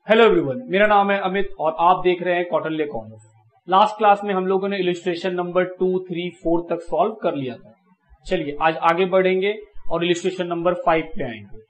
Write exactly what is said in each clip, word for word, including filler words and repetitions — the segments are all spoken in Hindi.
हेलो एवरीवन, मेरा नाम है अमित और आप देख रहे हैं कौटिल्य कॉमर्स। लास्ट क्लास में हम लोगों ने illustration number two three four तक सॉल्व कर लिया था। चलिए आज आगे बढ़ेंगे और इलिस्ट्रेशन नंबर फाइव पे आएंगे।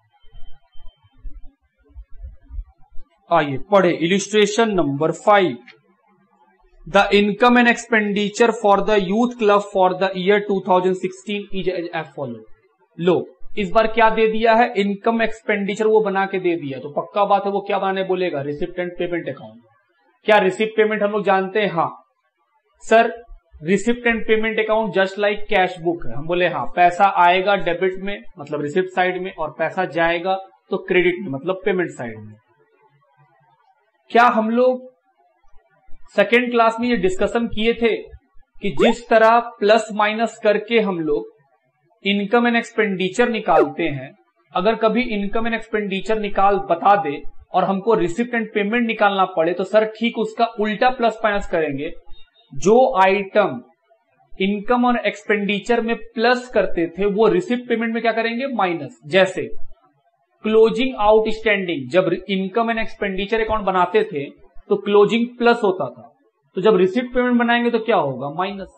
आइए पढ़े illustration number five. The income and expenditure for the youth club for the year two thousand sixteen is as follow. लो इस बार क्या दे दिया है, इनकम एक्सपेंडिचर वो बना के दे दिया, तो पक्का बात है वो क्या बनाने बोलेगा, रिसिप्ट एंड पेमेंट अकाउंट। क्या रिसिप्ट पेमेंट हम लोग जानते हैं? हाँ sir, receipt and payment account just like cash book है। हम बोले हाँ, पैसा आएगा डेबिट में मतलब रिसिप्ट साइड में, और पैसा जाएगा तो क्रेडिट में मतलब पेमेंट साइड में। क्या हम लोग सेकेंड क्लास में ये डिस्कशन किए थे कि जिस तरह प्लस माइनस करके हम लोग इनकम एंड एक्सपेंडिचर निकालते हैं, अगर कभी इनकम एंड एक्सपेंडिचर निकाल बता दे और हमको रिसिप्ट एंड पेमेंट निकालना पड़े तो सर ठीक उसका उल्टा प्लस माइनस करेंगे। जो आइटम इनकम और एक्सपेंडिचर में प्लस करते थे वो रिसिप्ट पेमेंट में क्या करेंगे, माइनस। जैसे क्लोजिंग आउटस्टैंडिंग, जब इनकम एंड एक्सपेंडिचर अकाउंट बनाते थे तो क्लोजिंग प्लस होता था, तो जब रिसिप्ट पेमेंट बनाएंगे तो क्या होगा, minus.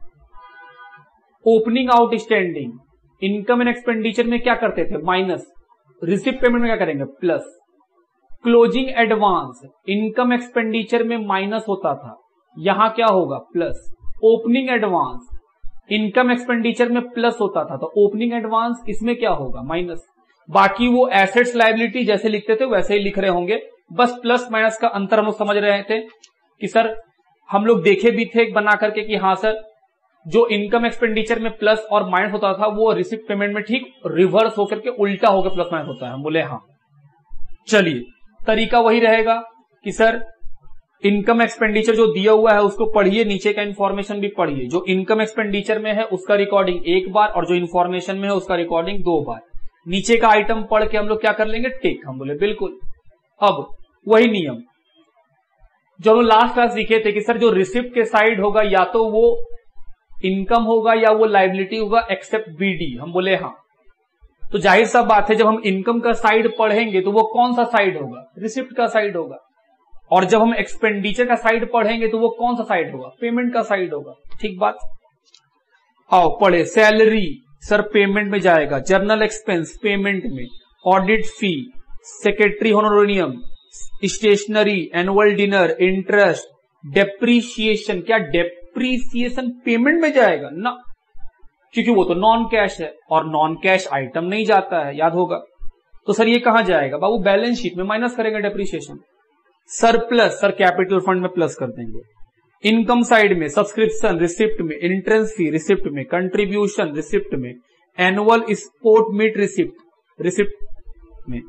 Opening outstanding, income and expenditure में क्या करते थे, माइनस, रिसिप्ट पेमेंट में क्या करेंगे, plus. Closing advance, income expenditure में माइनस होता था, यहां क्या होगा, plus. Opening advance, income expenditure में प्लस होता था, तो ओपनिंग एडवांस इसमें क्या होगा, माइनस। बाकी वो एसेट्स लायबिलिटी जैसे लिखते थे वैसे ही लिख रहे होंगे, बस प्लस माइनस का अंतर हम लोग समझ रहे थे कि सर हम लोग देखे भी थे बना करके कि हाँ सर जो इनकम एक्सपेंडिचर में प्लस और माइनस होता था वो रिसिप्ट पेमेंट में ठीक रिवर्स होकर के उल्टा होकर प्लस माइनस होता है। हम बोले हाँ, चलिए तरीका वही रहेगा कि सर इनकम एक्सपेंडिचर जो दिया हुआ है उसको पढ़िए, नीचे का इंफॉर्मेशन भी पढ़िए। जो इनकम एक्सपेंडिचर में है उसका रिकॉर्डिंग एक बार और जो इंफॉर्मेशन में है उसका रिकॉर्डिंग दो बार। नीचे का आइटम पढ़ के हम लोग क्या कर लेंगे, टिक। हम बोले बिल्कुल। अब वही नियम जो हम लास्ट क्लास सीखे थे कि सर जो रिसिप्ट के साइड होगा या तो वो इनकम होगा या वो लायबिलिटी होगा एक्सेप्ट बीडी। हम बोले हाँ, तो जाहिर सा बात है जब हम इनकम का साइड पढ़ेंगे तो वो कौन सा साइड होगा, रिसिप्ट का साइड होगा। और जब हम एक्सपेंडिचर का साइड पढ़ेंगे तो वो कौन सा साइड होगा, पेमेंट का साइड होगा। ठीक बात। आओ पढ़े। सैलरी सर पेमेंट में जाएगा, जर्नल एक्सपेंस पेमेंट में, audit fee, secretary honorarium, stationery, annual dinner, interest, depreciation, क्या डेप्रीसिएशन पेमेंट में जाएगा ना, क्योंकि वो तो नॉन कैश है और नॉन कैश आइटम नहीं जाता है, याद होगा। तो सर ये कहां जाएगा बाबू, बैलेंस शीट में माइनस करेंगे depreciation. Surplus sir capital fund में प्लस कर देंगे। इनकम साइड में सब्सक्रिप्शन रिसिप्ट में, एंट्रेंस फी रिसिप्ट में, कंट्रीब्यूशन रिसिप्ट में, annual sport meet receipt receipt में।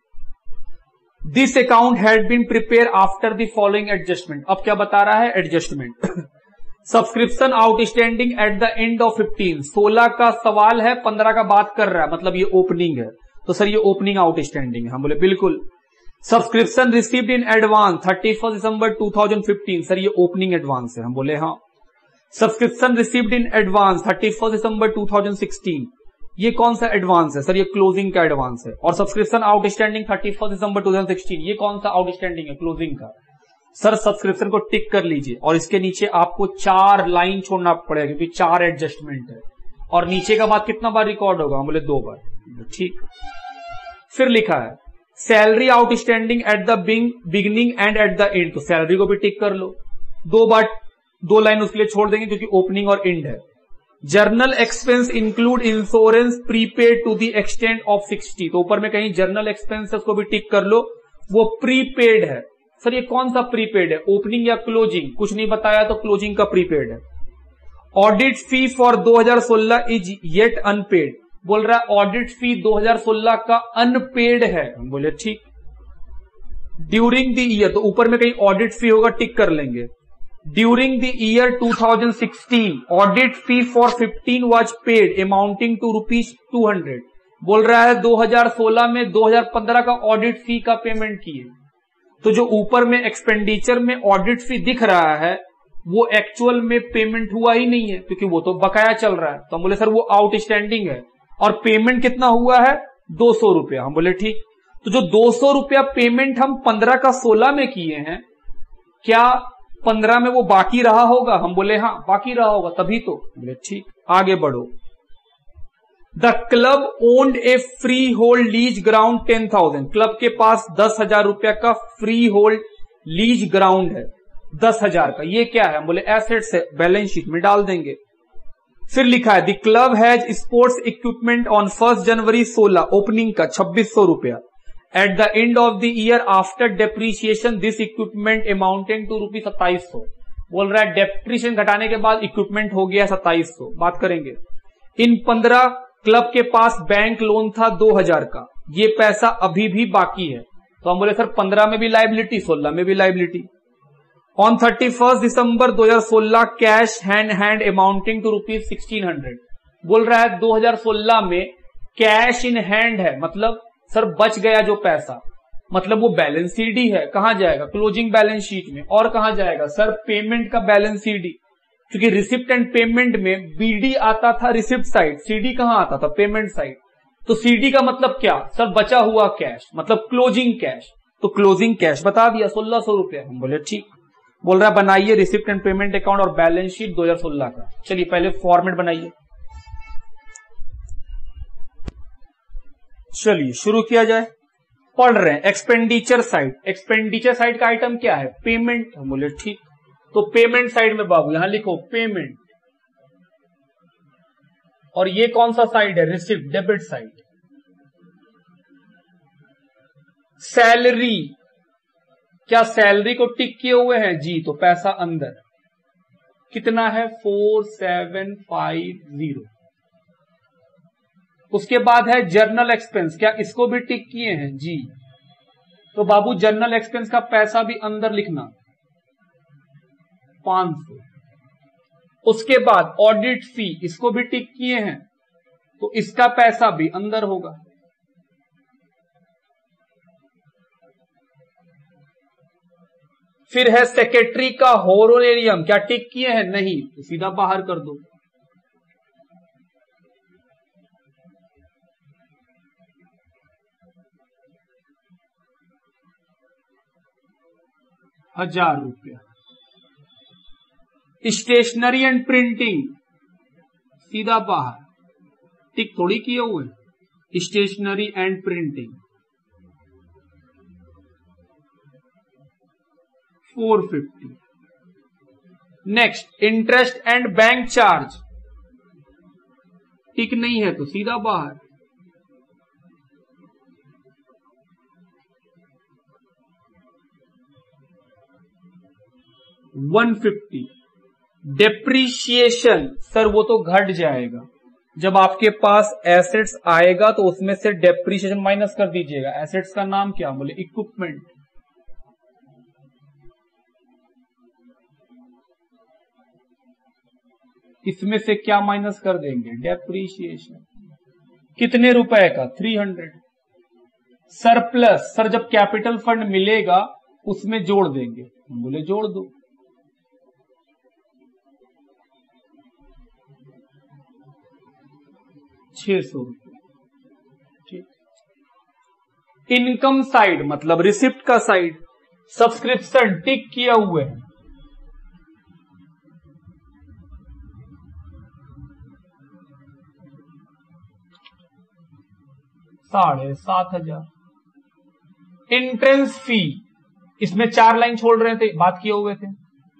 This account had been prepare after the following adjustment. अब क्या बता रहा है, adjustment. Subscription outstanding at the end of fifteen, सोलह का सवाल है, पंद्रह का बात कर रहा है, मतलब ये ओपनिंग है, तो सर ये ओपनिंग आउटस्टैंडिंग है। हम बोले बिल्कुल। Subscription received in advance thirty first December two thousand fifteen, sir ये ओपनिंग एडवांस है। हम बोले हाँ। Subscription received in advance thirty first December two thousand sixteen, ये कौन सा एडवांस है, सर ये क्लोजिंग का एडवांस है। और subscription outstanding thirty first December two thousand sixteen, ये कौन सा आउटस्टैंडिंग है, क्लोजिंग का। सर सब्सक्रिप्शन को टिक कर लीजिए और इसके नीचे आपको चार लाइन छोड़ना पड़ेगा क्योंकि चार एडजस्टमेंट है। और नीचे का बात कितना बार रिकॉर्ड होगा, हम बोले दो बार। ठीक। फिर लिखा है salary outstanding at the beginning and at the end, तो सैलरी को भी टिक कर लो, दो बार दो लाइन उसके लिए छोड़ देंगे क्योंकि ओपनिंग और एंड है। General expense include insurance prepaid to the extent of sixty, तो ऊपर में कहीं जर्नल एक्सपेंस को भी टिक कर लो, वो प्रीपेड है। सर ये कौन सा प्रीपेड है, ओपनिंग या क्लोजिंग, कुछ नहीं बताया तो क्लोजिंग का प्रीपेड है। ऑडिट फी फॉर दो हज़ार सोलह इज येट अनपेड, बोल रहा है ऑडिट फी दो हज़ार सोलह का अनपेड है। हम बोले ठीक। ड्यूरिंग द ईयर, तो ऊपर में कहीं ऑडिट फी होगा, टिक कर लेंगे। During the year two thousand sixteen audit fee for fifteen was paid amounting to rupees two hundred, बोल रहा है दो हज़ार सोलह में दो हज़ार पंद्रह का ऑडिट फी का पेमेंट किए। तो जो ऊपर में एक्सपेंडिचर में ऑडिट फी दिख रहा है वो एक्चुअल में पेमेंट हुआ ही नहीं है क्योंकि वो तो बकाया चल रहा है। तो हम बोले सर वो आउटस्टैंडिंग है और पेमेंट कितना हुआ है, दो सौ रुपया। हम बोले ठीक। तो जो दो सौ रुपया पेमेंट हम पंद्रह का सोलह में किए हैं, क्या पंद्रह में वो बाकी रहा होगा? हम बोले हाँ बाकी रहा होगा, तभी तो। बोले ठीक, आगे बढ़ो। The club owned a free hold lease ground ten thousand. Club के पास दस हजार रुपया का फ्री होल्ड लीज ग्राउंड है, दस हजार का। ये क्या है? हम बोले एसेट्स है, बैलेंस शीट में डाल देंगे। फिर लिखा है the club has sports equipment on first January सोलह, ओपनिंग का छब्बीस सौ रुपया। At the end of the year after depreciation this equipment amounting to rupees सत्ताईस सौ। बोल रहा है डेप्रीशिएशन घटाने के बाद इक्विपमेंट हो गया सत्ताईस सौ। बात करेंगे। इन पंद्रह क्लब के पास बैंक लोन था दो हजार का, ये पैसा अभी भी बाकी है। तो हम बोले सर पंद्रह में भी लाइबिलिटी, सोलह में भी liability. On thirty first December दो हजार सोलह cash hand hand amounting to rupees sixteen hundred. बोल रहा है दो हजार सोलह में कैश इन हैंड है, मतलब सर बच गया जो पैसा, मतलब वो बैलेंस सीडी है। कहां जाएगा? क्लोजिंग बैलेंस शीट में। और कहां जाएगा? सर पेमेंट का बैलेंस सीडी, क्योंकि रिसिप्ट एंड पेमेंट में बीडी आता था रिसिप्ट साइड, सीडी कहां आता था? Payment side. तो सीडी का मतलब क्या? सर बचा हुआ कैश, मतलब क्लोजिंग कैश। तो क्लोजिंग कैश बता दिया सोलह सौ रुपया। हम बोले ठीक। बोल रहा है बनाइए रिसिप्ट एंड पेमेंट अकाउंट और बैलेंस शीट दो हजार सोलह का। चलिए पहले फॉर्मेट बनाइए। चलिए शुरू किया जाए। पढ़ रहे हैं एक्सपेंडिचर साइड। एक्सपेंडिचर साइड का आइटम क्या है? पेमेंट। हम बोले ठीक। तो पेमेंट साइड में बाबू यहां लिखो पेमेंट, और ये कौन सा साइड है? Receipt, debit side. सैलरी, क्या सैलरी को टिक किए हुए हैं? जी, तो पैसा अंदर। कितना है? Four seven five zero. उसके बाद है जर्नल एक्सपेंस, क्या इसको भी टिक किए हैं? जी, तो बाबू जर्नल एक्सपेंस का पैसा भी अंदर लिखना, पांच सौ। उसके बाद ऑडिट फी, इसको भी टिक किए हैं, तो इसका पैसा भी अंदर होगा। फिर है सेक्रेटरी का होनोरेरियम, क्या टिक किए हैं? नहीं, तो सीधा बाहर कर दो। हजार रुपया। स्टेशनरी एंड प्रिंटिंग सीधा बाहर, टिक थोड़ी किए हुए। Stationery and printing four fifty. Next interest and bank charge, tick नहीं है तो सीधा बाहर। One fifty. डेप्रीशिएशन, सर वो तो घट जाएगा, जब आपके पास एसेट्स आएगा तो उसमें से डेप्रीशिएशन माइनस कर दीजिएगा। एसेट्स का नाम क्या? बोले इक्विपमेंट। इसमें से क्या माइनस कर देंगे? डेप्रीशिएशन। कितने रुपए का? Three hundred. सरप्लस, सर जब कैपिटल फंड मिलेगा उसमें जोड़ देंगे। हम बोले जोड़ दो। छह सौ रुपये। ठीक। इनकम साइड मतलब रिसिप्ट का साइड, सब्सक्रिप्शन टिक किया हुआ है। साढ़े सात हजार। एंट्रेंस फी, इसमें चार लाइन छोड़ रहे थे, बात किए हुए थे।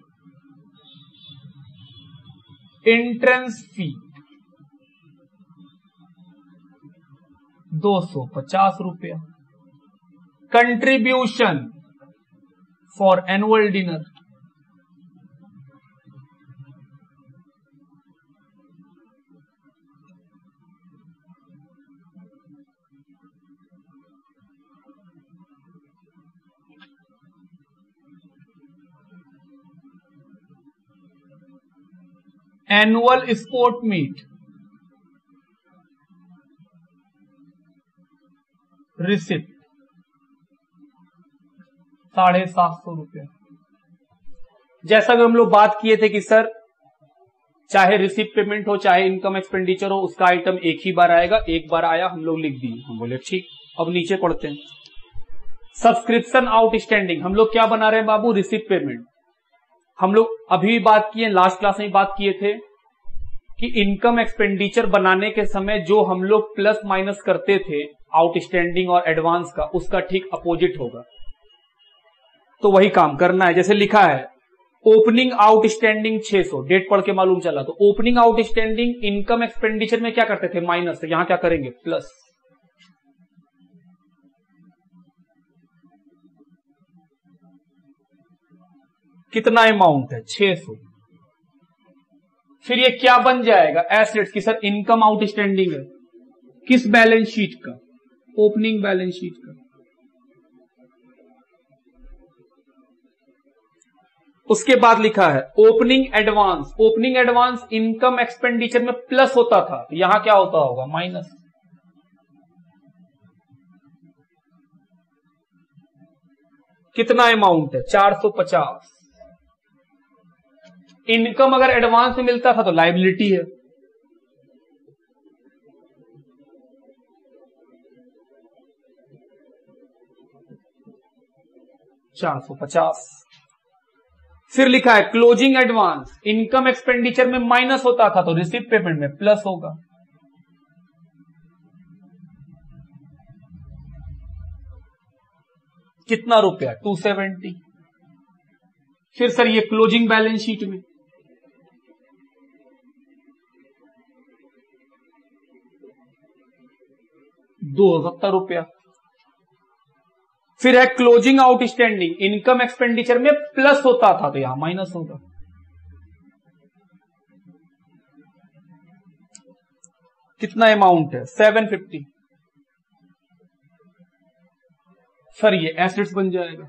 एंट्रेंस फी दो सौ पचास रुपया। Contribution for annual dinner annual sport meet receipt साढ़े सात सौ रुपया। जैसा कि हम लोग बात किए थे कि सर चाहे रिसिप्ट पेमेंट हो चाहे इनकम एक्सपेंडिचर हो, उसका आइटम एक ही बार आएगा। एक बार आया, हम लोग लिख दिए। हम बोले ठीक। अब नीचे पढ़ते हैं। सब्सक्रिप्शन आउटस्टैंडिंग, हम लोग क्या बना रहे हैं बाबू, रिसिप्ट पेमेंट। हम लोग अभी बात किए, लास्ट क्लास में बात किए थे कि इनकम एक्सपेंडिचर बनाने के समय जो हम लोग प्लस माइनस करते थे आउटस्टैंडिंग और एडवांस का, उसका ठीक अपोजिट होगा। तो वही काम करना है। जैसे लिखा है ओपनिंग आउटस्टैंडिंग छह सौ, डेट पढ़ के मालूम चला, तो ओपनिंग आउटस्टैंडिंग इनकम एक्सपेंडिचर में क्या करते थे, माइनस, तो यहां क्या करेंगे, प्लस। कितना अमाउंट है, छह सौ। फिर ये क्या बन जाएगा, एसेट्स की। सर इनकम आउटस्टैंडिंग है, किस बैलेंस शीट का, ओपनिंग बैलेंस शीट का। उसके बाद लिखा है opening advance, opening advance income expenditure में प्लस होता था, तो यहां क्या होता होगा, माइनस। कितना अमाउंट है, चार सौ पचास। इनकम अगर एडवांस में मिलता था तो लायबिलिटी है, चार सौ पचास। फिर लिखा है क्लोजिंग एडवांस इनकम एक्सपेंडिचर में माइनस होता था तो रिसीव पेमेंट में प्लस होगा। कितना रुपया, टू सेवेंटी। फिर सर ये क्लोजिंग बैलेंस शीट में दो सत्तर रुपया। फिर है क्लोजिंग आउटस्टैंडिंग इनकम एक्सपेंडिचर में प्लस होता था तो यहां माइनस होगा। कितना अमाउंट है, सेवन फिफ्टी। सर ये एसेट्स बन जाएगा।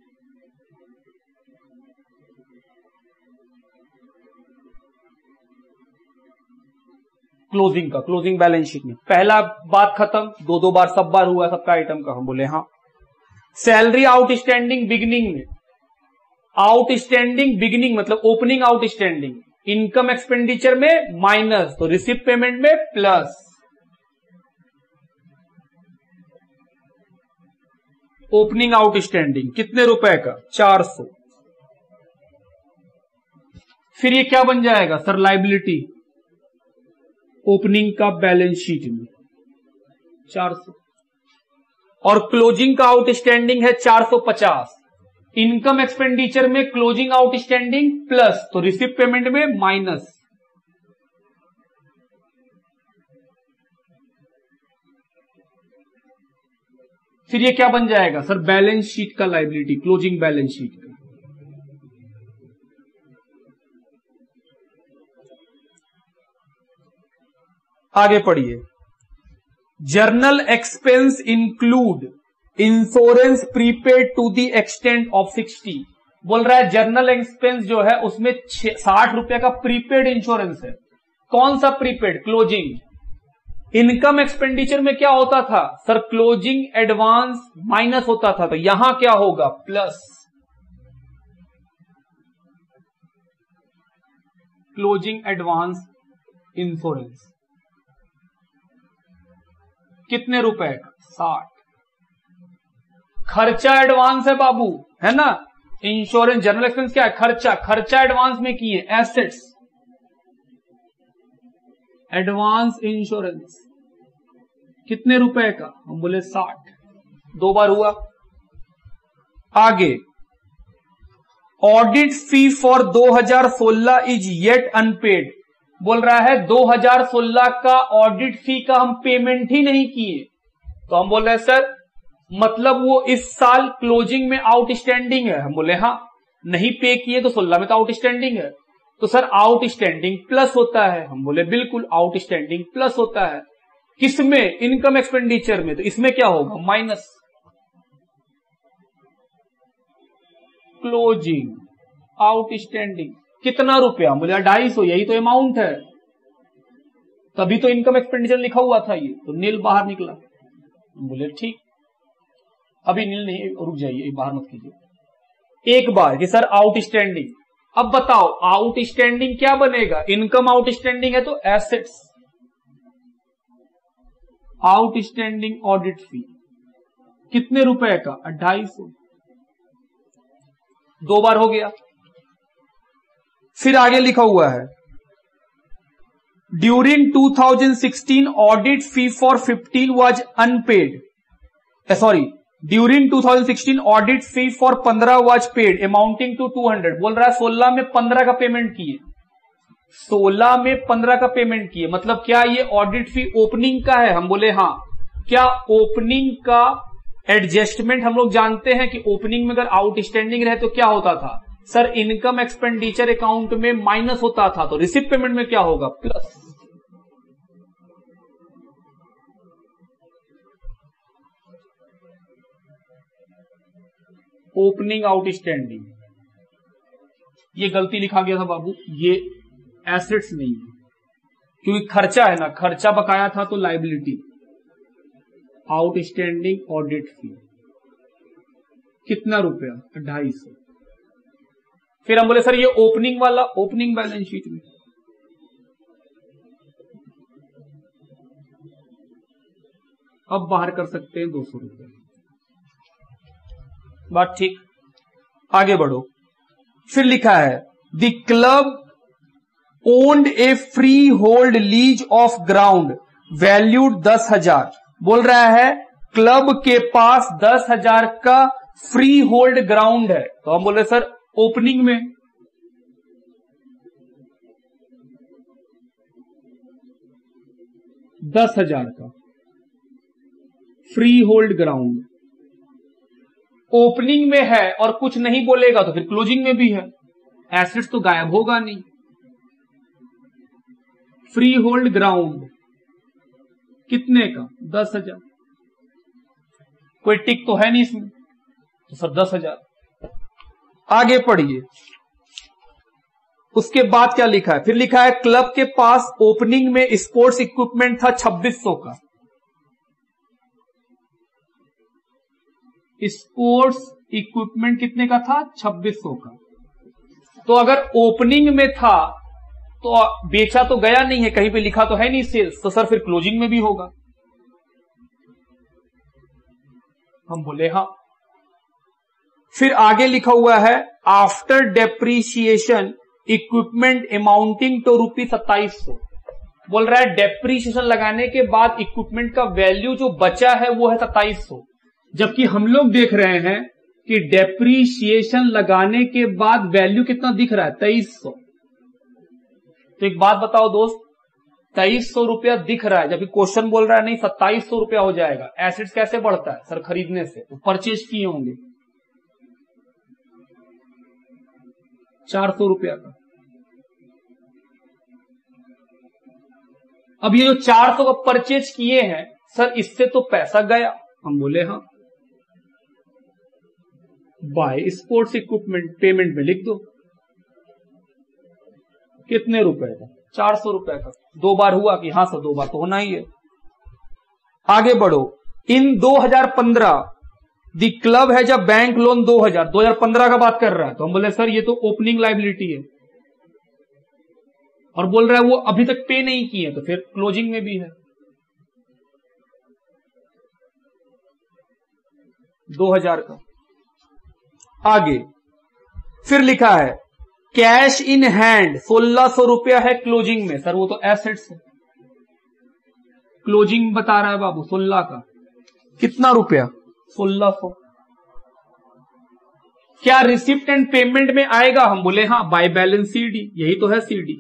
क्लोजिंग का, क्लोजिंग बैलेंस शीट में पहला बात खत्म, दो दो बार सब बार हुआ सबका आइटम का, हम बोले हाँ। सैलरी आउटस्टैंडिंग बिगिनिंग में, आउटस्टैंडिंग बिगिनिंग मतलब ओपनिंग आउटस्टैंडिंग इनकम एक्सपेंडिचर में माइनस तो रिसिप्ट पेमेंट में प्लस। ओपनिंग आउटस्टैंडिंग कितने रुपए का, चार सौ। फिर ये क्या बन जाएगा सर, लायबिलिटी ओपनिंग का बैलेंस शीट में चार सौ। और क्लोजिंग का आउटस्टैंडिंग है चार सौ पचास। इनकम एक्सपेंडिचर में क्लोजिंग आउटस्टैंडिंग प्लस तो रिसिप्ट पेमेंट में माइनस। फिर ये क्या बन जाएगा सर, बैलेंस शीट का लायबिलिटी, क्लोजिंग बैलेंस शीट का। आगे पढ़िए, general expense include insurance prepaid to the extent of sixty. बोल रहा है जर्नल एक्सपेंस जो है उसमें साठ रुपए का प्रीपेड इंश्योरेंस है। कौन सा प्रीपेड, क्लोजिंग। इनकम एक्सपेंडिचर में क्या होता था सर, क्लोजिंग एडवांस माइनस होता था तो यहां क्या होगा, प्लस। क्लोजिंग एडवांस इंश्योरेंस कितने रुपए का, साठ। खर्चा एडवांस है बाबू, है ना। इंश्योरेंस जनरल एक्सपेंस क्या है, खर्चा। खर्चा एडवांस में किए, एसेट्स एडवांस इंश्योरेंस कितने रुपए का, हम बोले साठ। दो बार हुआ। आगे ऑडिट फी फॉर दो हज़ार सोलह इज येट अनपेड। बोल रहा है दो हज़ार सोलह का ऑडिट फी का हम पेमेंट ही नहीं किए, तो हम बोल रहे हैं सर मतलब वो इस साल क्लोजिंग में आउटस्टैंडिंग है, हम बोले हाँ। नहीं पे किए तो सोलह में तो आउटस्टैंडिंग है, तो सर आउटस्टैंडिंग प्लस होता है, हम बोले बिल्कुल आउटस्टैंडिंग प्लस होता है। किसमें, इनकम एक्सपेंडिचर में, तो इसमें क्या होगा, माइनस। क्लोजिंग आउटस्टैंडिंग कितना रुपया, बोले ढाई सौ, यही तो अमाउंट है, तभी तो इनकम एक्सपेंडिचर लिखा हुआ था ये, तो नील बाहर निकला। बोले ठीक, अभी नील नहीं, रुक जाइए, बाहर मत कीजिए एक बार कि सर आउटस्टैंडिंग। अब बताओ आउटस्टैंडिंग क्या बनेगा, इनकम आउटस्टैंडिंग है तो एसेट्स, आउटस्टैंडिंग ऑडिट फी कितने रुपए का? अढ़ाई सौ। दो बार हो गया। फिर आगे लिखा हुआ है during two thousand sixteen audit fee for fifteen was unpaid, sorry during two thousand sixteen audit fee for पंद्रह was paid amounting to two hundred. बोल रहा है सोलह में पंद्रह का पेमेंट किए, सोलह में पंद्रह का पेमेंट किए, मतलब क्या ये ऑडिट फी ओपनिंग का है? हम बोले हाँ। क्या ओपनिंग का एडजस्टमेंट हम लोग जानते हैं कि ओपनिंग में अगर आउटस्टैंडिंग रहे तो क्या होता था सर? इनकम एक्सपेंडिचर अकाउंट में माइनस होता था, तो रिसिप्ट पेमेंट में क्या होगा? प्लस। ओपनिंग आउटस्टैंडिंग, ये गलती लिखा गया था बाबू, ये एसेट्स नहीं है क्योंकि खर्चा है ना, खर्चा बकाया था तो लायबिलिटी। आउटस्टैंडिंग ऑडिट फी कितना रुपया? ढाई सौ। फिर हम बोले सर ये ओपनिंग वाला, ओपनिंग बैलेंस शीट में अब बाहर कर सकते हैं दो सौ रुपये। बात ठीक। आगे बढ़ो। फिर लिखा है the club owned a free hold lease of ground valued दस हजार। बोल रहा है क्लब के पास दस हजार का फ्री होल्ड ग्राउंड है, तो हम बोले सर ओपनिंग में दस हजार का फ्री होल्ड ग्राउंड ओपनिंग में है और कुछ नहीं बोलेगा तो फिर क्लोजिंग में भी है, एसेट्स तो गायब होगा नहीं। फ्री होल्ड ग्राउंड कितने का? दस हजार। कोई टिक तो है नहीं इसमें, तो सर दस हजार। आगे पढ़िए। उसके बाद क्या लिखा है? फिर लिखा है क्लब के पास ओपनिंग में स्पोर्ट्स इक्विपमेंट था छब्बीस सौ का। स्पोर्ट्स इक्विपमेंट कितने का था? छब्बीस सौ का। तो अगर ओपनिंग में था तो बेचा तो गया नहीं है, कहीं पे लिखा तो है नहीं सेल्स, तो सर फिर क्लोजिंग में भी होगा। हम बोले हाँ। फिर आगे लिखा हुआ है after depreciation equipment amounting to rupee सत्ताईस सौ। बोल रहा है डेप्रीशिएशन लगाने के बाद इक्विपमेंट का वैल्यू जो बचा है वो है सत्ताईस सौ, जबकि हम लोग देख रहे हैं कि डेप्रीशिएशन लगाने के बाद वैल्यू कितना दिख रहा है? तेईस सौ। तो एक बात बताओ दोस्त, तेईस सौ रुपया दिख रहा है जबकि क्वेश्चन बोल रहा है नहीं सत्ताईस सौ रुपया हो जाएगा। एसेट्स कैसे बढ़ता है सर? खरीदने से। तो परचेज किए होंगे चार सौ रुपया का। अब ये जो चार सौ का परचेज किए हैं सर, इससे तो पैसा गया। हम बोले हाँ। बाय स्पोर्ट्स इक्विपमेंट पेमेंट में लिख दो कितने रुपए का? चार सौ रुपए का। दो बार हुआ कि हाँ सर दो बार तो होना ही है। आगे बढ़ो। इन दो हज़ार पंद्रह द क्लब है जब बैंक लोन दो हज़ार दो हज़ार पंद्रह का बात कर रहा है, तो हम बोले सर ये तो ओपनिंग लायबिलिटी है और बोल रहा है वो अभी तक पे नहीं किए, तो फिर क्लोजिंग में भी है। दो हज़ार का। आगे फिर लिखा है कैश इन हैंड सोलह सौ रुपया है क्लोजिंग में। सर वो तो एसेट्स है, क्लोजिंग बता रहा है बाबू सोलह का। कितना रुपया? सोलह सौ। क्या रिसिप्ट एंड पेमेंट में आएगा? हम बोले हाँ, बाय बैलेंस सीडी, यही तो है सीडी।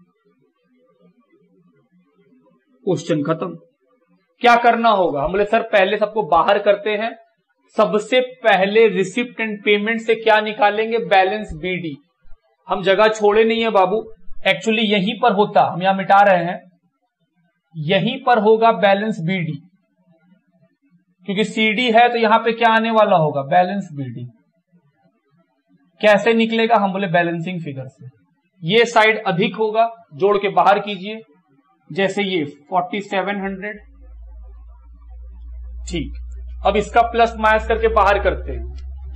क्वेश्चन खत्म। क्या करना होगा? हम बोले सर पहले सबको बाहर करते हैं, सबसे पहले रिसिप्ट एंड पेमेंट से क्या निकालेंगे? Balance BD. हम जगह छोड़े नहीं है बाबू, एक्चुअली यहीं पर होता, हम यहां मिटा रहे हैं, यहीं पर होगा बैलेंस बीडी, क्योंकि सीडी है तो यहां पे क्या आने वाला होगा? Balance BD. कैसे निकलेगा? हम बोले बैलेंसिंग फिगर से। ये साइड अधिक होगा, जोड़ के बाहर कीजिए, जैसे ये फोर्टी सेवन हंड्रेड। ठीक, अब इसका प्लस माइनस करके बाहर करते हैं।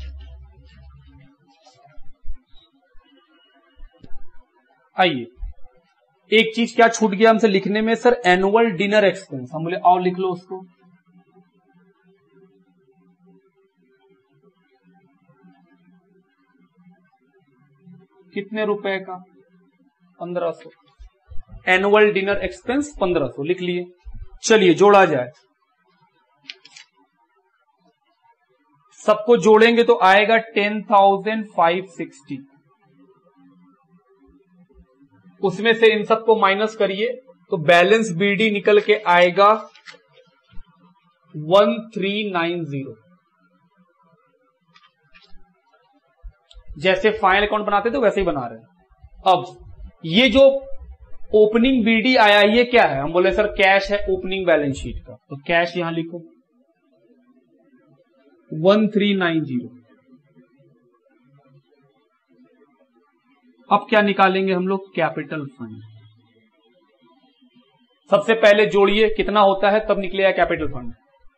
आइए, एक चीज क्या छूट गया हमसे लिखने में सर? Annual dinner expense. हम बोले आओ लिख लो उसको। कितने रुपए का? पंद्रह सौ। एनुअल डिनर एक्सपेंस पंद्रह सौ लिख लिए। चलिए जोड़ा जाए, सबको जोड़ेंगे तो आएगा टेन थाउजेंड फाइव सिक्सटी। उसमें से इन सबको माइनस करिए तो बैलेंस बीडी निकल के आएगा वन थ्री नाइन जीरो। जैसे फाइनल अकाउंट बनाते थे वैसे ही बना रहे हैं। अब ये जो ओपनिंग बीडी आया ये क्या है? हम बोले सर कैश है ओपनिंग बैलेंस शीट का, तो कैश यहां लिखो वन थ्री नाइन जीरो। अब क्या निकालेंगे हम लोग? Capital fund. सबसे पहले जोड़िए कितना होता है तब निकलेगा कैपिटल फंड।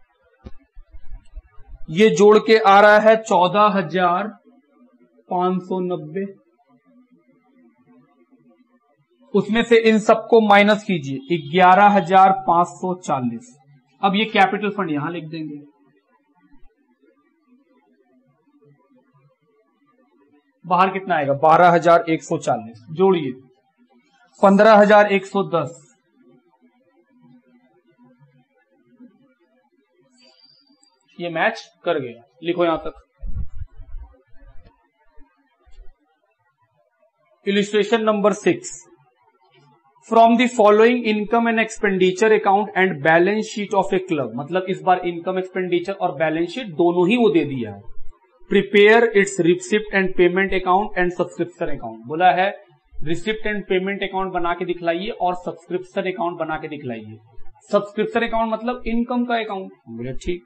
ये जोड़ के आ रहा है चौदह हजार पांच सौ नब्बे। उसमें से इन सबको माइनस कीजिए ग्यारह हजार पांच सौ चालीस। अब ये कैपिटल फंड यहां लिख देंगे। बाहर कितना आएगा? बारह हजार एक सौ चालीस। जोड़िए पंद्रह हजार एक सौ दस, ये मैच कर गया। लिखो यहां तक। Illustration number six, from the following income and expenditure account and balance sheet of a club. मतलब इस बार इनकम एक्सपेंडिचर और बैलेंस शीट दोनों ही वो दे दिया है। Prepare its receipt and payment account and subscription account. बोला है रिसिप्ट एंड पेमेंट अकाउंट बना के दिखलाइए और सब्सक्रिप्शन अकाउंट बना के दिखलाइए। सब्सक्रिप्शन अकाउंट मतलब इनकम का अकाउंट। बोले ठीक।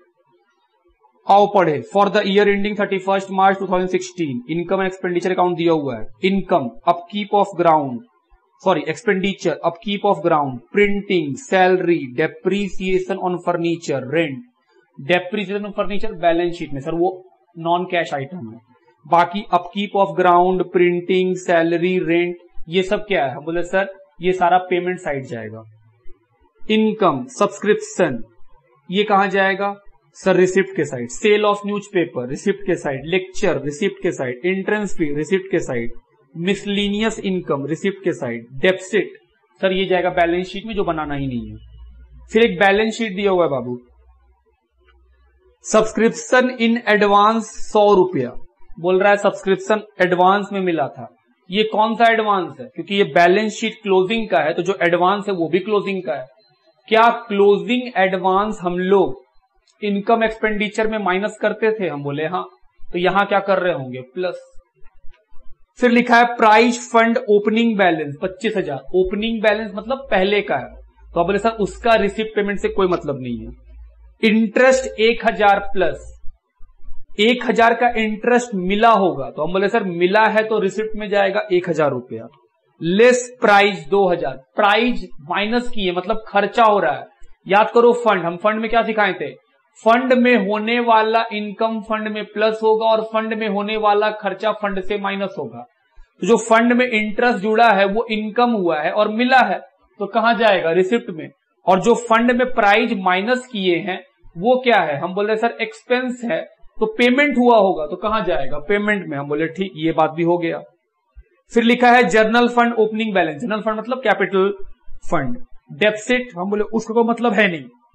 आओ पढ़े। For the year ending thirty first March two thousand sixteen income and expenditure account दिया हुआ है। Income upkeep of ground sorry expenditure upkeep of ground, printing, salary, depreciation on furniture, rent. Depreciation on furniture balance sheet में सर वो नॉन कैश आइटम है। बाकी upkeep of ground, printing, salary, rent ये सब क्या है? बोले सर ये सारा पेमेंट साइड जाएगा। इनकम सब्सक्रिप्शन ये कहां जाएगा? सर रिसिप्ट के side. Sale of newspaper receipt के साइड, लेक्चर रिसिप्ट के साइड, एंट्रेंस फी रिसिप्ट के साइड, मिसलिनियस इनकम रिसिप्ट के साइड, डेप्सिट सर ये जाएगा बैलेंस शीट में जो बनाना ही नहीं है। फिर एक बैलेंस शीट दिया हुआ है बाबू, सब्सक्रिप्शन इन एडवांस सौ रुपया। बोल रहा है सब्सक्रिप्शन एडवांस में मिला था। ये कौन सा एडवांस है? क्योंकि ये बैलेंस शीट क्लोजिंग का है तो जो एडवांस है वो भी क्लोजिंग का है। क्या क्लोजिंग एडवांस हम लोग इनकम एक्सपेंडिचर में माइनस करते थे? हम बोले हाँ। तो यहां क्या कर रहे होंगे? प्लस। फिर लिखा है प्राइज फंड ओपनिंग बैलेंस पच्चीस हजार। ओपनिंग बैलेंस मतलब पहले का है तो आप बोले सर उसका रिसिप्ट पेमेंट से कोई मतलब नहीं है। इंटरेस्ट एक हजार प्लस एक हजार का इंटरेस्ट मिला होगा तो हम बोले सर मिला है तो रिसिप्ट में जाएगा एक हजार रुपया। लेस प्राइज दो हजार। प्राइज माइनस की है मतलब खर्चा हो रहा है। याद करो फंड, हम फंड में क्या सिखाए थे? फंड में होने वाला इनकम फंड में प्लस होगा और फंड में होने वाला खर्चा फंड से माइनस होगा। तो जो फंड में इंटरेस्ट जुड़ा है वो इनकम हुआ है और मिला है तो कहां जाएगा? रिसिप्ट में। और जो फंड में प्राइज माइनस किए हैं वो क्या है? हम बोले सर एक्सपेंस है तो पेमेंट हुआ होगा तो कहां जाएगा? पेमेंट में। हम बोले ठीक, ये बात भी हो गया। फिर लिखा है general fund opening balance. General fund मतलब कैपिटल फंड। डेप्सिट हम बोले उसको कोई मतलब है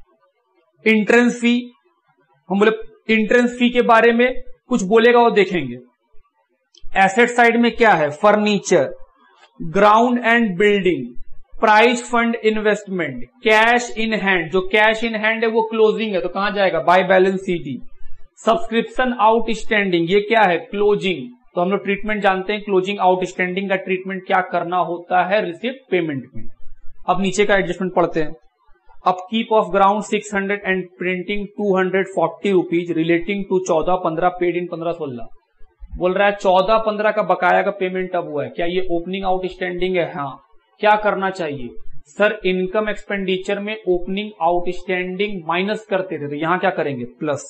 नहीं। एंट्रेंस फी हम बोले एंट्रेंस फी के बारे में कुछ बोलेगा वो देखेंगे। एसेट साइड में क्या है? Furniture, ground and building, prize fund investment, cash in hand. जो कैश इन हैंड है वो क्लोजिंग है तो कहां जाएगा? By balance CD. Subscription outstanding ये क्या है? क्लोजिंग। तो हम लोग ट्रीटमेंट जानते हैं क्लोजिंग आउटस्टैंडिंग का ट्रीटमेंट क्या करना होता है रिसिप्ट पेमेंट में। अब नीचे का एडजस्टमेंट पढ़ते हैं। Upkeep of ground six hundred and printing two hundred forty rupees relating to चौदह पंद्रह पेड इन पंद्रह सोलह। बोल रहा है चौदह पंद्रह का बकाया का पेमेंट अब हुआ है। क्या ये ओपनिंग आउटस्टैंडिंग है? हाँ। क्या करना चाहिए? सर इनकम एक्सपेंडिचर में ओपनिंग आउटस्टैंडिंग माइनस करते थे तो यहां क्या करेंगे? Plus.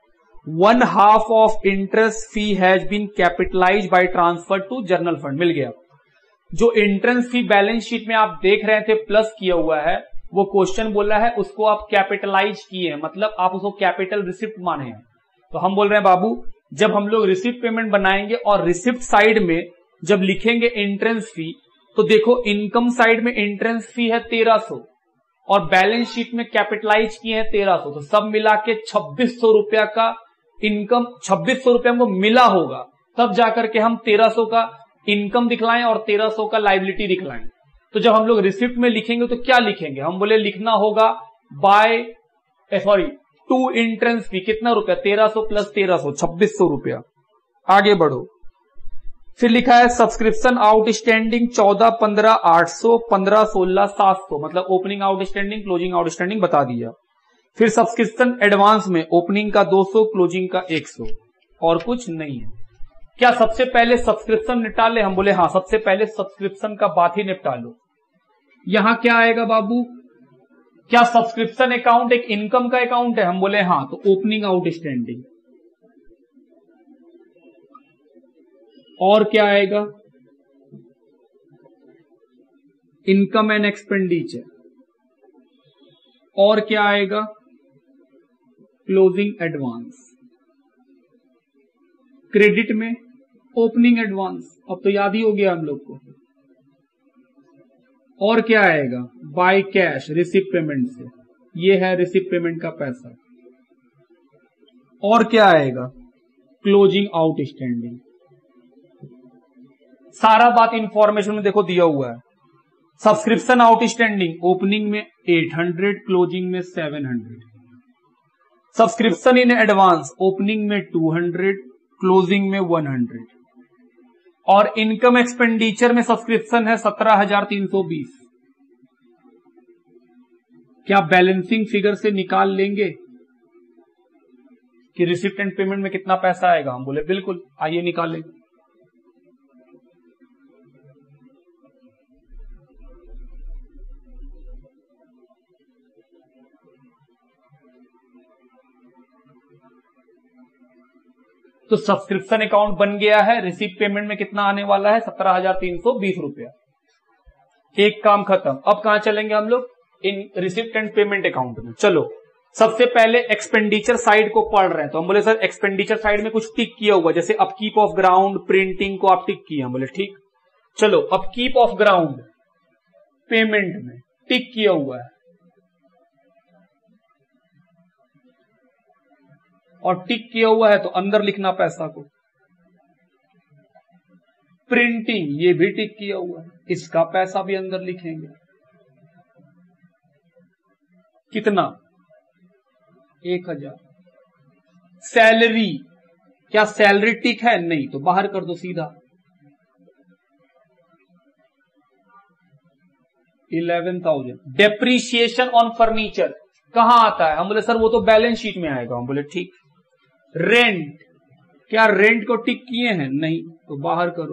One half of interest fee has been capitalise by transfer to general fund. मिल गया। जो एंट्रेंस फी बैलेंस शीट में आप देख रहे थे प्लस किया हुआ है वो क्वेश्चन बोला है उसको आप कैपिटलाइज किए हैं मतलब आप उसको कैपिटल रिसिप्ट माने हैं। तो हम बोल रहे हैं बाबू जब हम लोग रिसिप्ट पेमेंट बनाएंगे और रिसिप्ट साइड में जब लिखेंगे एंट्रेंस फी तो देखो इनकम साइड में एंट्रेंस फी है तेरह सौ और बैलेंस शीट में कैपिटलाइज किए हैं तेरह सौ, तो सब मिला के छब्बीस सौ रुपया का इनकम, छब्बीस सौ रुपया हमको मिला होगा, तब जाकर के हम तेरह सौ का इनकम दिखलाएं और तेरह सौ का लाइबिलिटी दिखलाएं। तो जब हम लोग रिसिप्ट में लिखेंगे तो क्या लिखेंगे, हम बोले लिखना होगा by sorry to entrance fee, कितना रुपया, तेरह सौ प्लस तेरह सौ, छब्बीस सौ रुपया। आगे बढ़ो, फिर लिखा है सब्सक्रिप्शन आउटस्टैंडिंग चौदह, पंद्रह, आठ सौ, पंद्रह, सोलह, सात सौ, मतलब ओपनिंग आउटस्टैंडिंग क्लोजिंग आउटस्टैंडिंग बता दिया। फिर सब्सक्रिप्शन एडवांस में ओपनिंग का दो सौ, क्लोजिंग का एक सौ, और कुछ नहीं है। क्या सबसे पहले सब्सक्रिप्शन निपटा ले, हम बोले हाँ, सबसे पहले सब्सक्रिप्शन का बात ही निपटा लो। यहां क्या आएगा बाबू, क्या सब्सक्रिप्शन अकाउंट एक इनकम का अकाउंट है, हम बोले हाँ, तो ओपनिंग आउटस्टैंडिंग, और क्या आएगा, इनकम एंड एक्सपेंडिचर, और क्या आएगा, क्लोजिंग एडवांस, क्रेडिट में ओपनिंग एडवांस, अब तो याद ही हो गया हम लोग को, और क्या आएगा, बाय कैश रिसिप्ट पेमेंट से, ये है रिसिप्ट पेमेंट का पैसा, और क्या आएगा, क्लोजिंग आउटस्टैंडिंग। सारा बात इंफॉर्मेशन में देखो दिया हुआ है। सब्सक्रिप्शन आउटस्टैंडिंग ओपनिंग में आठ सौ, क्लोजिंग में सात सौ। सब्सक्रिप्शन इन एडवांस ओपनिंग में दो सौ, क्लोजिंग में एक सौ। और इनकम एक्सपेंडिचर में सब्सक्रिप्शन है सत्रह हजार तीन सौ बीस। क्या बैलेंसिंग फिगर से निकाल लेंगे कि रिसिप्ट एंड पेमेंट में कितना पैसा आएगा, हम बोले बिल्कुल, आइए निकाल लेंगे। तो सब्सक्रिप्शन अकाउंट बन गया है, रिसिप्ट पेमेंट में कितना आने वाला है, सत्रह हजार तीन सौ बीस रुपया। एक काम खत्म। अब कहां चलेंगे हम लोग, in receipt and payment account में। चलो सबसे पहले एक्सपेंडिचर साइड को पढ़ रहे हैं, तो हम बोले सर एक्सपेंडिचर साइड में कुछ टिक किया हुआ, जैसे अपकीप ऑफ ग्राउंड, प्रिंटिंग को आप टिक किए, हम बोले ठीक। चलो अपकीप ऑफ ग्राउंड पेमेंट में टिक किया हुआ है, और टिक किया हुआ है तो अंदर लिखना पैसा को। प्रिंटिंग ये भी टिक किया हुआ है, इसका पैसा भी अंदर लिखेंगे। कितना, एक हजार। सैलरी, क्या सैलरी टिक है, नहीं, तो बाहर कर दो सीधा। Eleven thousand. Depreciation on furniture कहां आता है, हम बोले सर वो तो बैलेंस शीट में आएगा, हम बोले ठीक। रेंट, क्या रेंट को टिक किए हैं, नहीं, तो बाहर करो।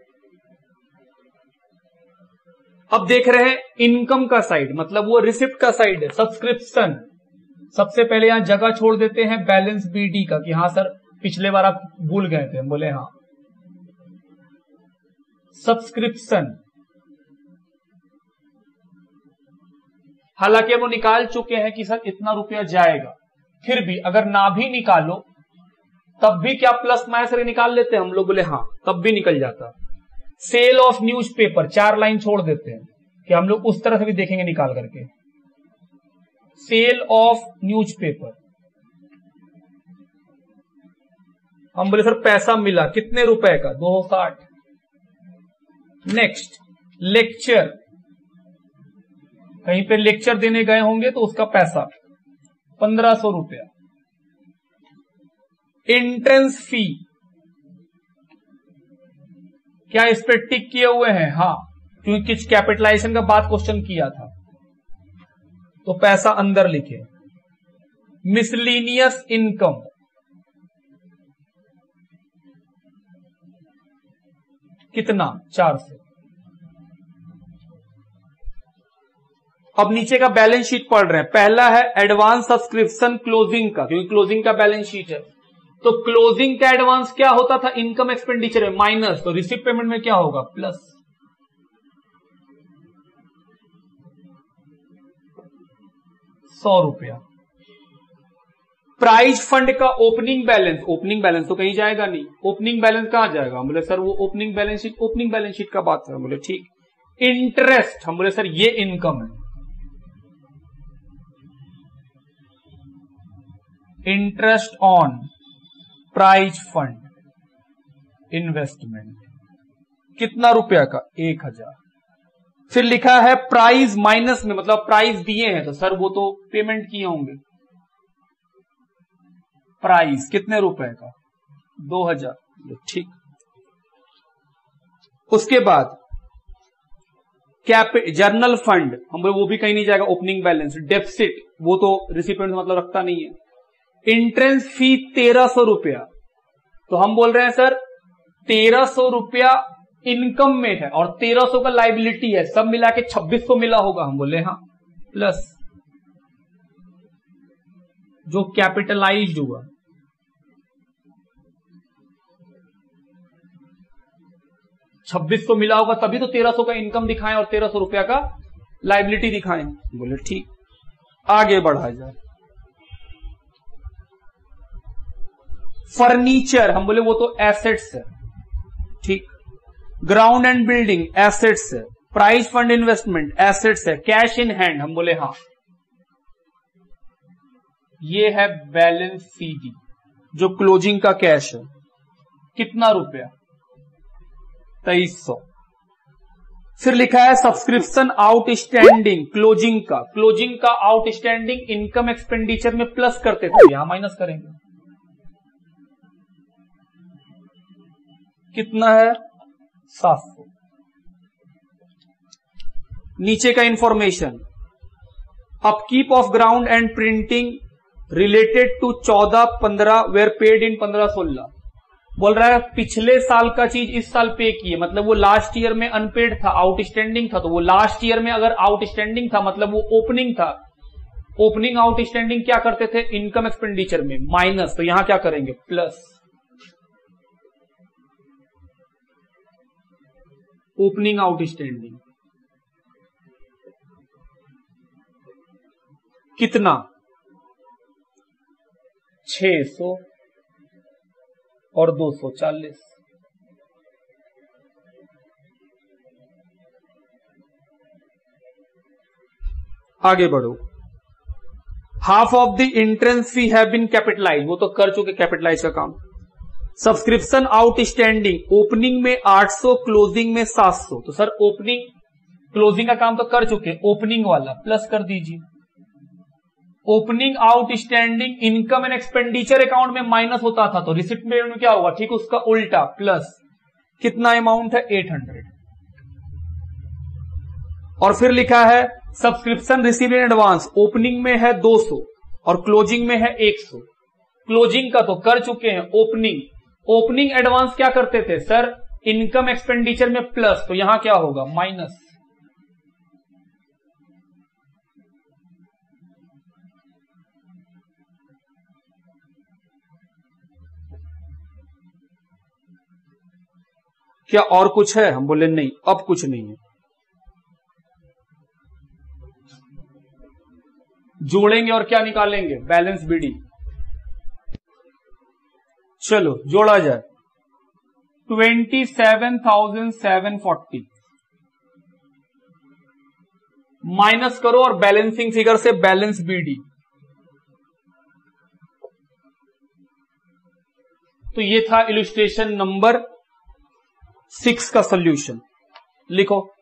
अब देख रहे हैं इनकम का साइड, मतलब वो रिसिप्ट का साइड है। सब्सक्रिप्शन, सबसे पहले यहां जगह छोड़ देते हैं बैलेंस बीडी का, कि हाँ सर पिछले बार आप भूल गए थे, हम बोले हाँ। सब्सक्रिप्शन, हालांकि हम वो निकाल चुके हैं कि सर इतना रुपया जाएगा, फिर भी अगर ना भी निकालो तब भी क्या प्लस माइनस निकाल लेते हैं, हम लोग बोले हाँ, तब भी निकल जाता। सेल ऑफ न्यूज़पेपर, चार लाइन छोड़ देते हैं कि हम लोग उस तरह से भी देखेंगे निकाल करके। सेल ऑफ न्यूज़पेपर, हम बोले सर पैसा मिला कितने रुपए का, दो सौ साठ। नेक्स्ट लेक्चर, कहीं पे लेक्चर देने गए होंगे तो उसका पैसा पंद्रह सौ रुपया। एंट्रेंस फी, क्या इस पे टिक किए हुए हैं, हाँ, क्योंकि कैपिटलाइजेशन का बात क्वेश्चन किया था, तो पैसा अंदर लिखे। मिसलिनियस इनकम, कितना, चार सौ। अब नीचे का बैलेंस शीट पढ़ रहे हैं। पहला है एडवांस सब्सक्रिप्शन क्लोजिंग का, क्योंकि क्लोजिंग का बैलेंस शीट है, तो क्लोजिंग का एडवांस क्या होता था, इनकम एक्सपेंडिचर है माइनस, तो रिसिप्ट पेमेंट में क्या होगा, प्लस। सौ रुपया। प्राइज फंड का ओपनिंग बैलेंस, ओपनिंग बैलेंस तो कहीं जाएगा नहीं, ओपनिंग बैलेंस कहां जाएगा? हम बोले सर वो opening balance sheet, opening balance sheet का बात है। हम बोले ठीक। इंटरेस्ट, हम बोले सर ये इनकम है, interest on prize fund investment, कितना रुपया का? एक हजार। फिर लिखा है प्राइस माइनस में, मतलब प्राइस दिए हैं तो सर वो तो पेमेंट किए होंगे। प्राइस कितने रुपए का? दो हजार। ठीक। उसके बाद कैप जर्नल फंड, हम बोले वो भी कहीं नहीं जाएगा, ओपनिंग बैलेंस। डेफिसिट वो तो रिसिपिएंट मतलब रखता नहीं है। एंट्रेंस फी तेरह सौ रुपया, तो हम बोल रहे हैं सर तेरह सौ रुपया इनकम में है और तेरह सौ का लाइबिलिटी है, सब मिला के छब्बीस सौ मिला होगा। हम बोले हाँ, प्लस जो कैपिटलाइज्ड हुआ छब्बीस सौ मिला होगा, तभी तो तेरह सौ का इनकम दिखाएं और तेरह सौ रुपया का लाइबिलिटी दिखाएं। बोले ठीक, आगे बढ़ा जाए। फर्नीचर, हम बोले वो तो एसेट्स है। ठीक। ग्राउंड एंड बिल्डिंग एसेट्स है। प्राइज फंड इन्वेस्टमेंट एसेट्स है। कैश इन हैंड, हम बोले हाँ ये है बैलेंस सीडी, जो क्लोजिंग का कैश है। कितना रुपया? तेईस सौ। फिर लिखा है सब्सक्रिप्शन आउटस्टैंडिंग, क्लोजिंग का, क्लोजिंग का आउटस्टैंडिंग इनकम एक्सपेंडिचर में प्लस करते थे, यहां माइनस करेंगे। कितना है? सात सौ। नीचे का information, upkeep of ground and printing related to चौदह पंद्रह वेयर पेड इन पंद्रह सोलह। बोल रहा है पिछले साल का चीज इस साल पे की है, मतलब वो लास्ट ईयर में अनपेड था, आउटस्टैंडिंग था, तो वो लास्ट ईयर में अगर आउटस्टैंडिंग था मतलब वो ओपनिंग था। ओपनिंग आउटस्टैंडिंग क्या करते थे? इनकम एक्सपेंडिचर में माइनस, तो यहां क्या करेंगे? प्लस। ओपनिंग आउटस्टैंडिंग कितना? छह सौ और दो सौ चालीस। आगे बढ़ो। Half of the entrance fee have been capitalise, वो तो कर चुके कैपिटलाइज का काम। सब्सक्रिप्शन आउटस्टैंडिंग, ओपनिंग में आठ सौ, क्लोजिंग में सात सौ, तो सर ओपनिंग क्लोजिंग का काम तो कर चुके, ओपनिंग वाला प्लस कर दीजिए। Opening outstanding income and expenditure account में माइनस होता था, तो रिसिप्ट में क्या होगा? ठीक उसका उल्टा, प्लस। कितना अमाउंट है? आठ सौ। और फिर लिखा है subscription receive in advance, opening में है दो सौ और क्लोजिंग में है एक सौ। क्लोजिंग का तो कर चुके हैं, ओपनिंग ओपनिंग एडवांस क्या करते थे सर? इनकम एक्सपेंडिचर में प्लस, तो यहां क्या होगा? माइनस। क्या और कुछ है? हम बोले नहीं, अब कुछ नहीं है। जोड़ेंगे और क्या निकालेंगे? Balance BD. चलो जोड़ा जाए। Twenty seven thousand seven forty minus करो और बैलेंसिंग फिगर से बैलेंस बीडी, तो ये था इलस्ट्रेशन नंबर सिक्स का सॉल्यूशन। लिखो।